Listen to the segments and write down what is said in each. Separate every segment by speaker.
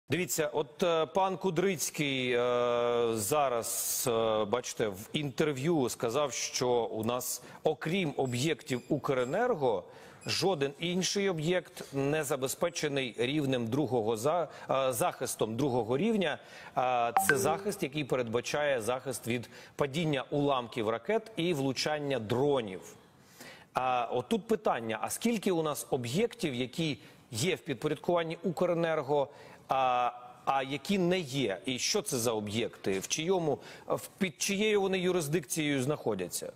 Speaker 1: Дивіться, от пан Кудрицький зараз, бачите, в інтерв'ю сказав, що у нас, окрім об'єктів Укренерго, жоден інший об'єкт не забезпечений рівнем захистом другого рівня. Це захист, який передбачає захист від падіння уламків ракет і влучання дронів. Отут питання, а скільки у нас об'єктів, які є в підпорядкуванні Укренерго, а які не є? І що це за об'єкти? Під чиєю вони юрисдикцією знаходяться?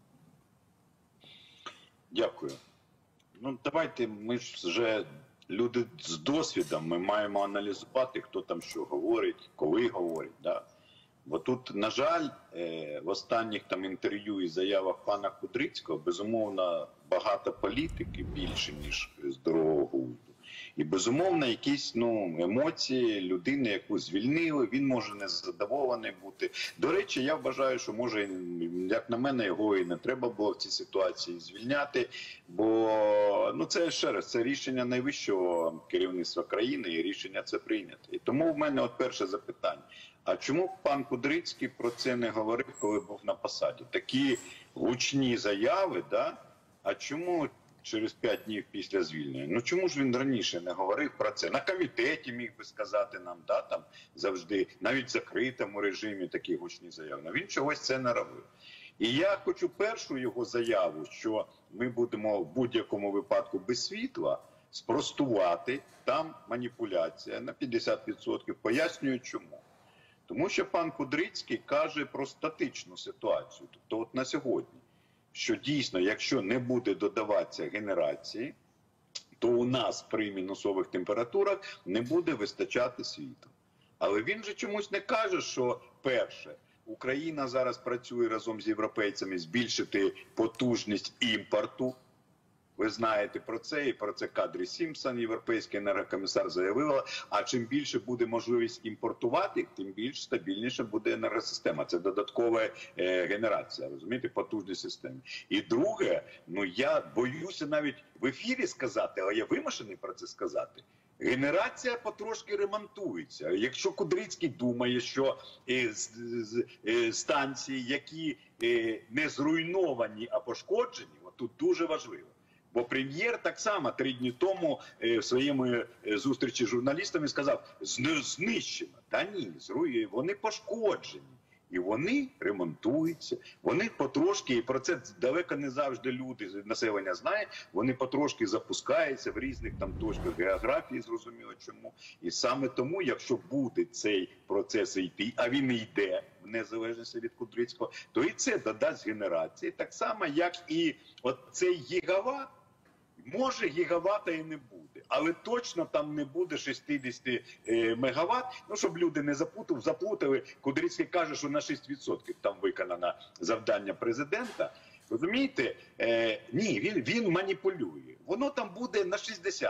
Speaker 2: Дякую. Ну, давайте, ми ж вже люди з досвідом, ми маємо аналізувати, хто там що говорить, коли говорить. Да? Бо тут, на жаль, в останніх там інтерв'ю і заявах пана Кудрицького, безумовно, багато політики більше, ніж здорового глузду. І, безумовно, якісь емоції людини, яку звільнили, він може незадоволений бути. До речі, я вважаю, що, може, як на мене, його і не треба було в цій ситуації звільняти, бо, це ще раз, це рішення найвищого керівництва країни, і рішення це прийняте. І тому в мене перше запитання. А чому пан Кудрицький про це не говорив, коли був на посаді? Такі гучні заяви, да? А чому через 5 днів після звільнення? Ну чому ж він раніше не говорив про це? На комітеті міг би сказати нам, да, там завжди, навіть в закритому режимі такі гучні заяви. Но він чогось це не робив. І я хочу першу його заяву, що ми будемо в будь-якому випадку без світла, спростувати. Там маніпуляція на 50%. Пояснюю чому. Тому що пан Кудрицький каже про статичну ситуацію. Тобто от на сьогодні, що дійсно, якщо не буде додаватися генерації, то у нас при мінусових температурах не буде вистачати світла. Але він же чомусь не каже, що перше, Україна зараз працює разом з європейцями збільшити потужність імпорту. Ви знаєте про це, і про це Кадрі Сімпсон, європейський енергокомісар, заявила, а чим більше буде можливість імпортувати, тим більш стабільніше буде енергосистема. Це додаткова генерація, розумієте, потужні системи. І друге, я боюся навіть в ефірі сказати, але я вимушений про це сказати, генерація потрошки ремонтується. Якщо Кудрицький думає, що станції, які не зруйновані, а пошкоджені, тут дуже важливо. Бо прем'єр так само 3 дні тому в своєму зустрічі з журналістами сказав, знищено. Та ні, вони пошкоджені. І вони ремонтуються, вони потрошки, і про це далеко не завжди люди, населення знає, вони потрошки запускаються в різних там точках географії, зрозуміло чому. І саме тому, якщо буде цей процес йти, а він йде, в незалежності від Кудрицького, то і це додасть генерації, так само, як і цей гігават. Може, гігавата і не буде, але точно там не буде 60 мегаватт. Щоб люди не заплутали, Кудрицький каже, що на 6% там виконано завдання президента. Розумієте? Ні, він маніпулює. Воно там буде на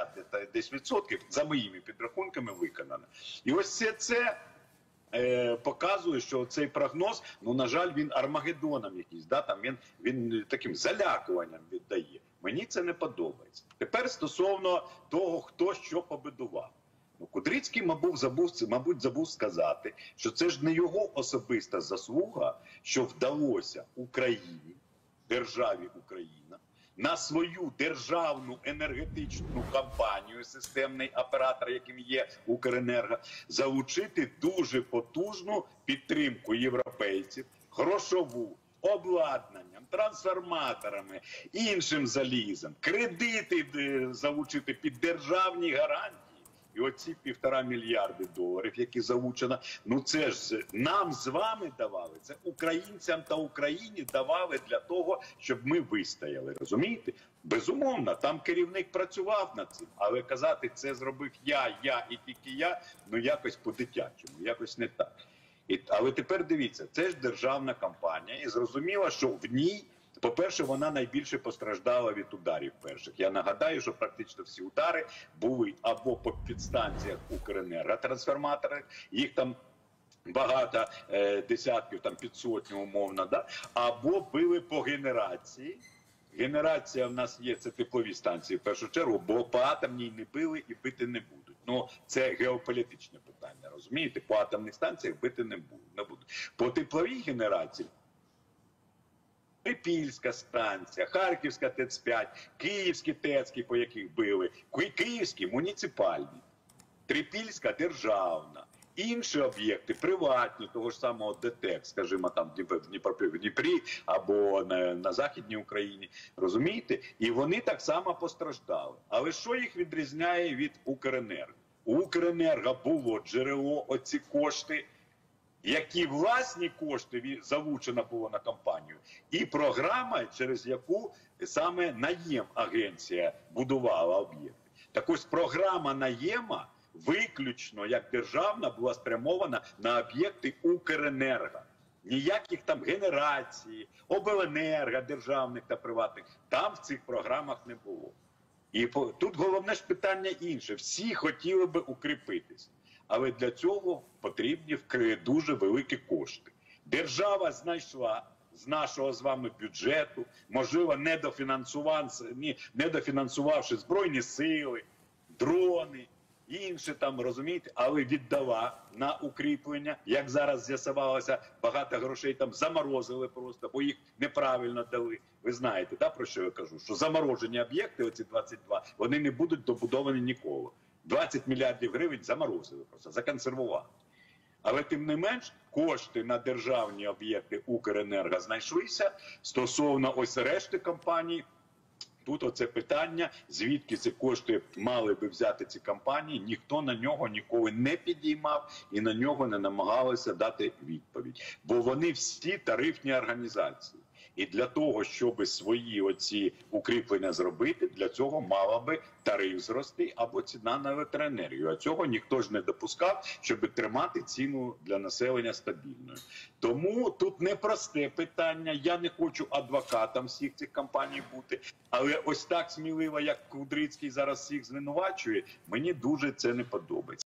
Speaker 2: 60% за моїми підрахунками виконано. І ось це показує, що цей прогноз, на жаль, він армагеддоном якийсь, да? Там він таким залякуванням віддає. Мені це не подобається. Тепер стосовно того, хто що побудував. Кудрицький, мабуть, забув сказати, що це ж не його особиста заслуга, що вдалося Україні, державі Україна, на свою державну енергетичну компанію, системний оператор, яким є Укренерго, залучити дуже потужну підтримку європейців, грошову, обладнанням, трансформаторами, іншим залізом, кредити залучити під державні гарантії. І оці 1,5 мільярди доларів, які залучено, це ж нам з вами давали, це українцям та Україні давали для того, щоб ми вистояли, розумієте? Безумовно, там керівник працював над цим, але казати, це зробив я і тільки я, якось по-дитячому, якось не так. Але тепер дивіться, це ж державна компанія, і зрозуміло, що в ній, по-перше, вона найбільше постраждала від ударів перших. Я нагадаю, що практично всі удари були або по підстанціях Укренерго, трансформаторах, їх там багато десятків, там під сотню умовно, да? Або били по генерації, генерація в нас є, це теплові станції в першу чергу, бо по атомній не били і бити не будуть. Ну, це геополітичне питання, розумієте? По атомних станціях бити не будуть. По тепловій генерації Трипільська станція, Харківська ТЕЦ-5, Київські ТЕЦки, по яких били, Київські муніципальні, Трипільська державна. Інші об'єкти приватні, того ж самого ДТЕК, скажімо, там в Дніпрі або на Західній Україні, розумієте? І вони так само постраждали. Але що їх відрізняє від Укренерго? У Укренерго було джерело, оці кошти, які власні кошти залучено було на компанію, і програма, через яку саме Наєм-агенція будувала об'єкти. Так ось програма Наєма виключно як державна була спрямована на об'єкти Укренерго. Ніяких там генерацій, обленерго, державних та приватних, там в цих програмах не було. І тут головне ж питання інше. Всі хотіли би укріпитися. Але для цього потрібні дуже великі кошти. Держава знайшла з нашого з вами бюджету, можливо, недофінансувавши Збройні сили, дрони, інше там, розумієте, але віддала на укріплення. Як зараз з'ясувалося, багато грошей там заморозили просто, бо їх неправильно дали. Ви знаєте, да, про що я кажу? Що заморожені об'єкти, оці 22, вони не будуть добудовані ніколи. 20 мільярдів гривень заморозили просто, законсервували. Але тим не менш, кошти на державні об'єкти Укренерго знайшлися. Стосовно ось решти компаній, тут оце питання, звідки ці кошти мали би взяти ці компанії, ніхто на нього ніколи не підіймав і на нього не намагалися дати відповідь. Бо вони всі тарифні організації. І для того, щоб свої оці укріплення зробити, для цього мала би тариф зрости або ціна на електроенергію. А цього ніхто ж не допускав, щоб тримати ціну для населення стабільною. Тому тут непросте питання. Я не хочу адвокатом всіх цих компаній бути. Але ось так сміливо, як Кудрицький зараз всіх звинувачує, мені дуже це не подобається.